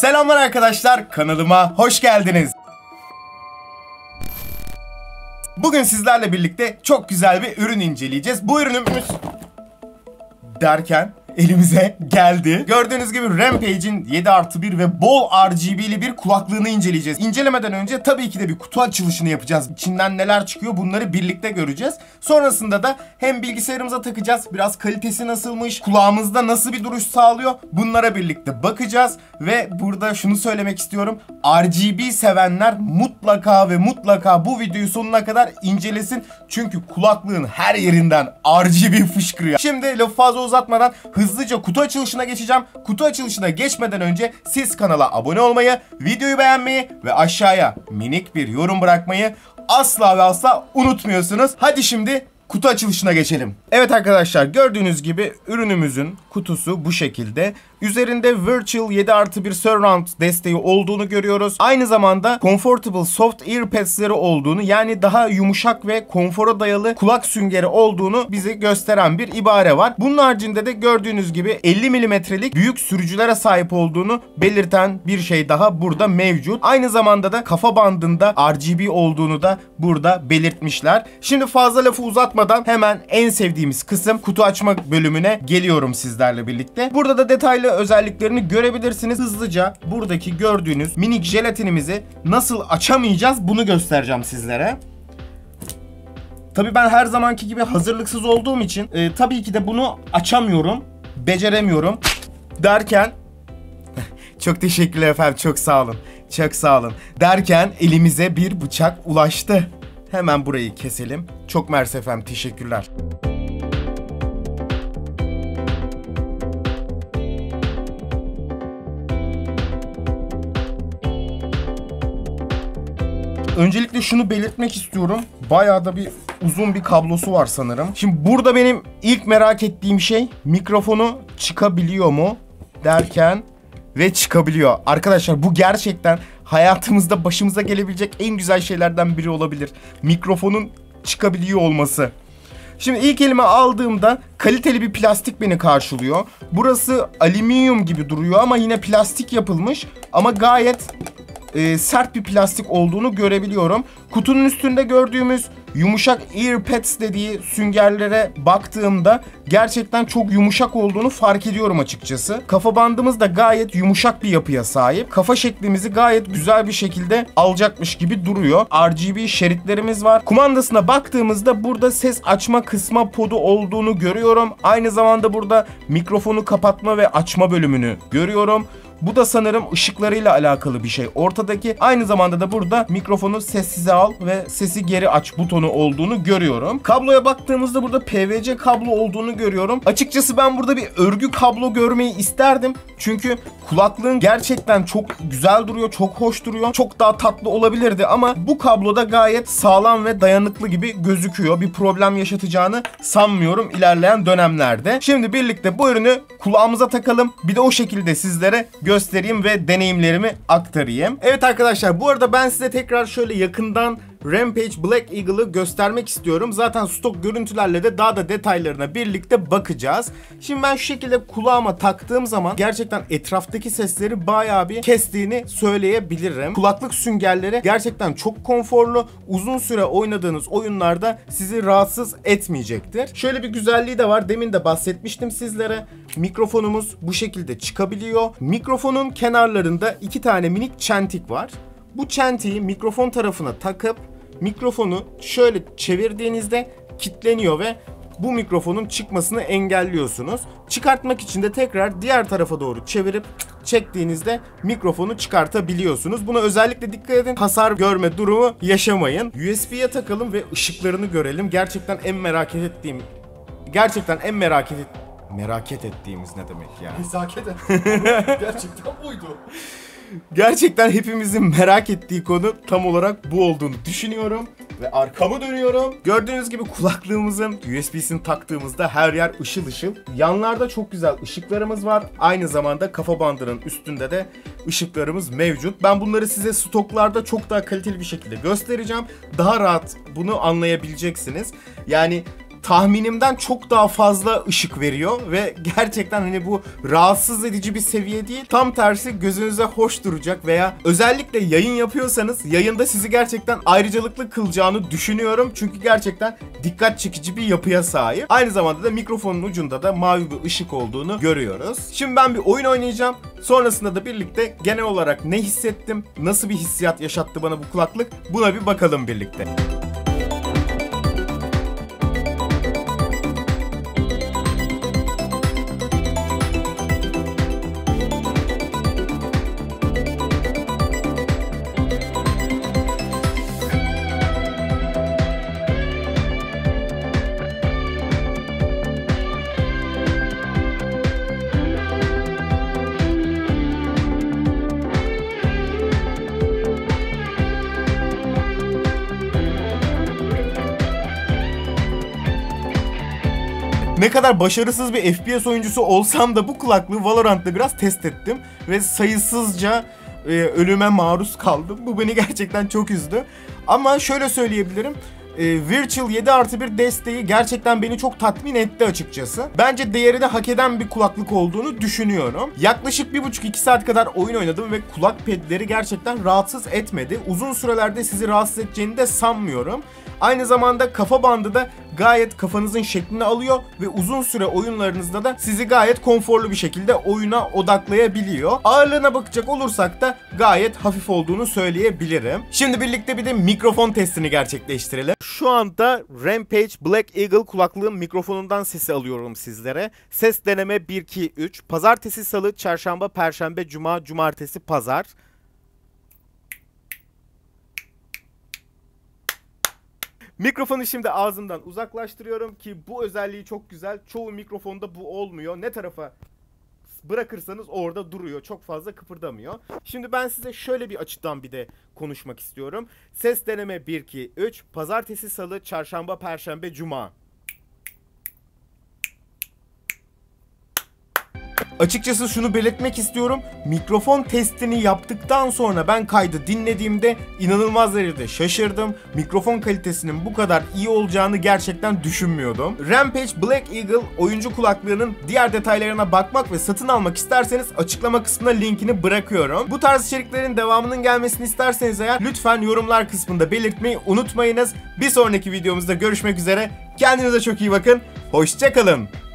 Selamlar arkadaşlar, kanalıma hoş geldiniz. Bugün sizlerle birlikte çok güzel bir ürün inceleyeceğiz. Bu ürünümüz derken elimize geldi. Gördüğünüz gibi Rampage'in 7+1 ve bol RGB'li bir kulaklığını inceleyeceğiz. İncelemeden önce tabii ki de bir kutu açılışını yapacağız. İçinden neler çıkıyor bunları birlikte göreceğiz. Sonrasında da hem bilgisayarımıza takacağız. Biraz kalitesi nasılmış, kulağımızda nasıl bir duruş sağlıyor bunlara birlikte bakacağız. Ve burada şunu söylemek istiyorum. RGB sevenler mutlaka ve mutlaka bu videoyu sonuna kadar incelesin. Çünkü kulaklığın her yerinden RGB fışkırıyor. Şimdi lafı fazla uzatmadan hızlıca kutu açılışına geçeceğim. Kutu açılışına geçmeden önce siz kanala abone olmayı, videoyu beğenmeyi ve aşağıya minik bir yorum bırakmayı asla ve asla unutmuyorsunuz. Hadi şimdi kutu açılışına geçelim. Evet arkadaşlar, gördüğünüz gibi ürünümüzün kutusu bu şekilde. Üzerinde Virtual 7+1 Surround desteği olduğunu görüyoruz. Aynı zamanda Comfortable Soft Earpads'leri olduğunu, yani daha yumuşak ve konfora dayalı kulak süngeri olduğunu bize gösteren bir ibare var. Bunun haricinde de gördüğünüz gibi 50 mm'lik büyük sürücülere sahip olduğunu belirten bir şey daha burada mevcut. Aynı zamanda da kafa bandında RGB olduğunu da burada belirtmişler. Şimdi fazla lafı uzatmadan hemen en sevdiğimiz kısım kutu açma bölümüne geliyorum sizlerle birlikte. Burada da detaylı özelliklerini görebilirsiniz. Hızlıca buradaki gördüğünüz minik jelatinimizi nasıl açamayacağız bunu göstereceğim sizlere. Tabii ben her zamanki gibi hazırlıksız olduğum için tabii ki de bunu açamıyorum, beceremiyorum derken çok teşekkürler efendim, çok sağ olun, çok sağ olun derken elimize bir bıçak ulaştı. Hemen burayı keselim. Çok mersi efendim, teşekkürler. Öncelikle şunu belirtmek istiyorum. Bayağı da bir uzun bir kablosu var sanırım. Şimdi burada benim ilk merak ettiğim şey, mikrofonu çıkabiliyor mu derken ve çıkabiliyor. Arkadaşlar bu gerçekten hayatımızda başımıza gelebilecek en güzel şeylerden biri olabilir. Mikrofonun çıkabiliyor olması. Şimdi ilk elime aldığımda kaliteli bir plastik beni karşılıyor. Burası alüminyum gibi duruyor ama yine plastik yapılmış. Ama gayet sert bir plastik olduğunu görebiliyorum. Kutunun üstünde gördüğümüz yumuşak earpads dediği süngerlere baktığımda gerçekten çok yumuşak olduğunu fark ediyorum açıkçası. Kafa bandımız da gayet yumuşak bir yapıya sahip. Kafa şeklimizi gayet güzel bir şekilde alacakmış gibi duruyor. RGB şeritlerimiz var. Kumandasına baktığımızda burada ses açma kısma podu olduğunu görüyorum. Aynı zamanda burada mikrofonu kapatma ve açma bölümünü görüyorum. Bu da sanırım ışıklarıyla alakalı bir şey. Ortadaki, aynı zamanda da burada mikrofonu sessize al ve sesi geri aç butonu olduğunu görüyorum. Kabloya baktığımızda burada PVC kablo olduğunu görüyorum. Açıkçası ben burada bir örgü kablo görmeyi isterdim. Çünkü kulaklığın gerçekten çok güzel duruyor, çok hoş duruyor. Çok daha tatlı olabilirdi ama bu kabloda gayet sağlam ve dayanıklı gibi gözüküyor. Bir problem yaşatacağını sanmıyorum ilerleyen dönemlerde. Şimdi birlikte bu ürünü kulağımıza takalım. Bir de o şekilde sizlere göstereyim ve deneyimlerimi aktarayım. Evet arkadaşlar, bu arada ben size tekrar şöyle yakından Rampage Black Eagle'ı göstermek istiyorum. Zaten stok görüntülerle de daha da detaylarına birlikte bakacağız. Şimdi ben şu şekilde kulağıma taktığım zaman gerçekten etraftaki sesleri bayağı bir kestiğini söyleyebilirim. Kulaklık süngerleri gerçekten çok konforlu. Uzun süre oynadığınız oyunlarda sizi rahatsız etmeyecektir. Şöyle bir güzelliği de var. Demin de bahsetmiştim sizlere. Mikrofonumuz bu şekilde çıkabiliyor. Mikrofonun kenarlarında 2 tane minik çentik var. Bu çentiği mikrofon tarafına takıp mikrofonu şöyle çevirdiğinizde kilitleniyor ve bu mikrofonun çıkmasını engelliyorsunuz. Çıkartmak için de tekrar diğer tarafa doğru çevirip çektiğinizde mikrofonu çıkartabiliyorsunuz. Buna özellikle dikkat edin. Hasar görme durumu yaşamayın. USB'ye takalım ve ışıklarını görelim. Gerçekten en merak ettiğimiz ne demek yani? Nezaket et. Gerçekten buydu. Gerçekten hepimizin merak ettiği konu tam olarak bu olduğunu düşünüyorum. Ve arkamı dönüyorum. Gördüğünüz gibi kulaklığımızın USB'sini taktığımızda her yer ışıl ışıl. Yanlarda çok güzel ışıklarımız var. Aynı zamanda kafa bandının üstünde de ışıklarımız mevcut. Ben bunları size stoklarda çok daha kaliteli bir şekilde göstereceğim. Daha rahat bunu anlayabileceksiniz. Yani tahminimden çok daha fazla ışık veriyor ve gerçekten hani bu rahatsız edici bir seviye değil. Tam tersi gözünüze hoş duracak veya özellikle yayın yapıyorsanız yayında sizi gerçekten ayrıcalıklı kılacağını düşünüyorum. Çünkü gerçekten dikkat çekici bir yapıya sahip. Aynı zamanda da mikrofonun ucunda da mavi bir ışık olduğunu görüyoruz. Şimdi ben bir oyun oynayacağım. Sonrasında da birlikte genel olarak ne hissettim, nasıl bir hissiyat yaşattı bana bu kulaklık, buna bir bakalım birlikte. Ne kadar başarısız bir FPS oyuncusu olsam da bu kulaklığı Valorant'ta biraz test ettim. Ve sayısızca ölüme maruz kaldım. Bu beni gerçekten çok üzdü. Ama şöyle söyleyebilirim. Virtual 7+1 desteği gerçekten beni çok tatmin etti açıkçası. Bence değerini hak eden bir kulaklık olduğunu düşünüyorum. Yaklaşık 1,5-2 saat kadar oyun oynadım ve kulak pedleri gerçekten rahatsız etmedi. Uzun sürelerde sizi rahatsız edeceğini de sanmıyorum. Aynı zamanda kafa bandı da gayet kafanızın şeklini alıyor ve uzun süre oyunlarınızda da sizi gayet konforlu bir şekilde oyuna odaklayabiliyor. Ağırlığına bakacak olursak da gayet hafif olduğunu söyleyebilirim. Şimdi birlikte bir de mikrofon testini gerçekleştirelim. Şu anda Rampage Black Eagle kulaklığın mikrofonundan sesi alıyorum sizlere. Ses deneme 1-2-3. Pazartesi, salı, çarşamba, perşembe, cuma, cumartesi, pazar. Mikrofonu şimdi ağzımdan uzaklaştırıyorum ki bu özelliği çok güzel. Çoğu mikrofonda bu olmuyor. Ne tarafa bırakırsanız orada duruyor. Çok fazla kıpırdamıyor. Şimdi ben size şöyle bir açıdan bir de konuşmak istiyorum. Ses deneme 1-2-3. Pazartesi, salı, çarşamba, perşembe, cuma. Açıkçası şunu belirtmek istiyorum. Mikrofon testini yaptıktan sonra ben kaydı dinlediğimde inanılmaz derecede şaşırdım. Mikrofon kalitesinin bu kadar iyi olacağını gerçekten düşünmüyordum. Rampage Black Eagle oyuncu kulaklığının diğer detaylarına bakmak ve satın almak isterseniz açıklama kısmına linkini bırakıyorum. Bu tarz içeriklerin devamının gelmesini isterseniz eğer lütfen yorumlar kısmında belirtmeyi unutmayınız. Bir sonraki videomuzda görüşmek üzere. Kendinize çok iyi bakın. Hoşça kalın.